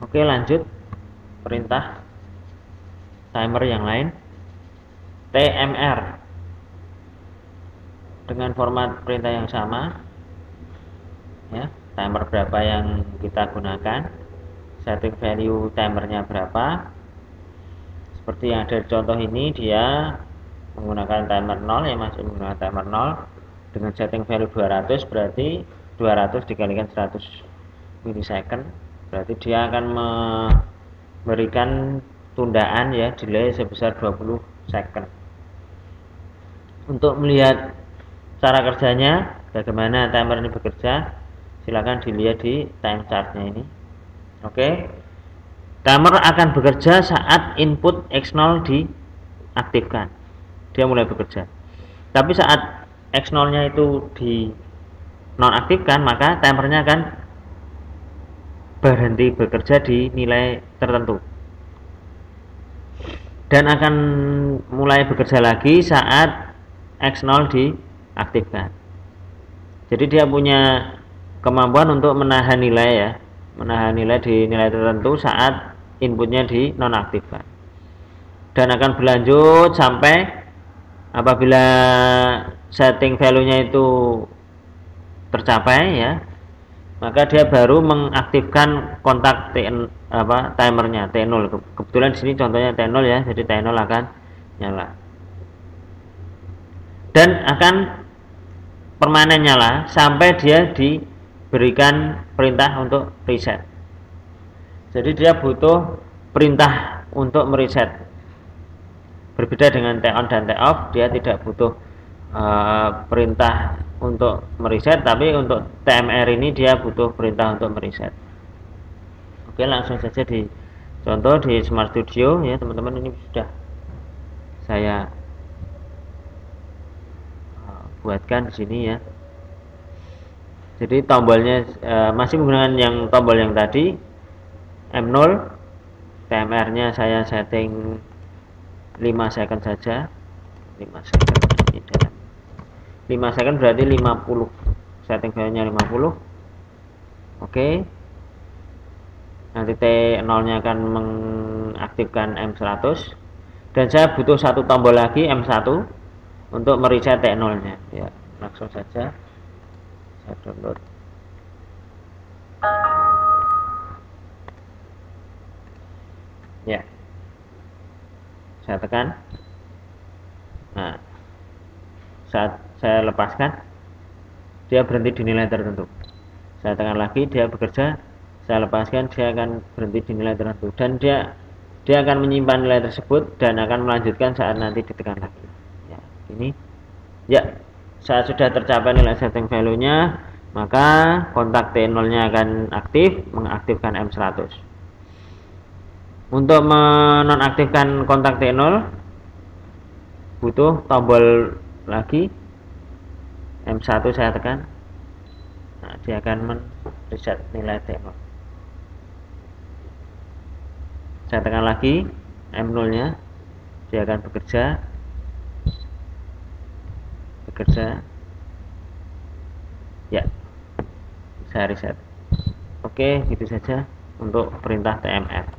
Oke, lanjut perintah timer yang lain, TMR, dengan format perintah yang sama ya. Timer berapa yang kita gunakan, setting value timernya berapa, seperti yang ada di contoh ini. Dia menggunakan timer 0 ya, masih menggunakan timer 0 dengan setting value 200, berarti 200 dikalikan 100 milisecond, berarti dia akan memberikan tundaan ya, delay sebesar 20 second. Untuk melihat cara kerjanya, bagaimana timer ini bekerja, silakan dilihat di time chartnya ini. Oke, timer akan bekerja saat input X0 diaktifkan, dia mulai bekerja. Tapi saat X0 nya itu di nonaktifkan, maka timernya akan berhenti bekerja di nilai tertentu dan akan mulai bekerja lagi saat X0 diaktifkan. Jadi dia punya kemampuan untuk menahan nilai ya, menahan nilai di nilai tertentu saat inputnya di nonaktifkan, dan akan berlanjut sampai apabila setting value-nya itu tercapai ya, maka dia baru mengaktifkan kontak timernya T0. Kebetulan di sini contohnya T0 ya, jadi T0 akan nyala dan akan permanen nyala sampai dia diberikan perintah untuk reset. Jadi dia butuh perintah untuk mereset. Berbeda dengan T on dan T off, dia tidak butuh perintah untuk mereset, tapi untuk TMR ini dia butuh perintah untuk mereset. Oke, langsung saja di contoh di Smart Studio ya teman-teman. Ini sudah saya buatkan di sini ya. Jadi tombolnya masih menggunakan yang tombol yang tadi M0. TMR nya saya setting 5 second saja. 5 second ini dalam 5 second berarti 50, setting value nya 50. Oke, nanti T0 nya akan mengaktifkan M100 dan saya butuh satu tombol lagi M1 untuk mereset T0 nya ya. Langsung saja saya download. Ya, saya tekan. Nah, saat saya lepaskan, dia berhenti di nilai tertentu. Saya tekan lagi, dia bekerja. Saya lepaskan, dia akan berhenti di nilai tertentu, dan dia akan menyimpan nilai tersebut dan akan melanjutkan saat nanti ditekan lagi. Ya, ini ya, saat sudah tercapai nilai setting value-nya, maka kontak T0-nya akan aktif, mengaktifkan M100. Untuk menonaktifkan kontak T0 butuh tombol lagi M1, saya tekan. Nah, dia akan mereset nilai T0. Saya tekan lagi M0 nya, dia akan bekerja ya, saya reset. Oke, gitu saja untuk perintah TMR.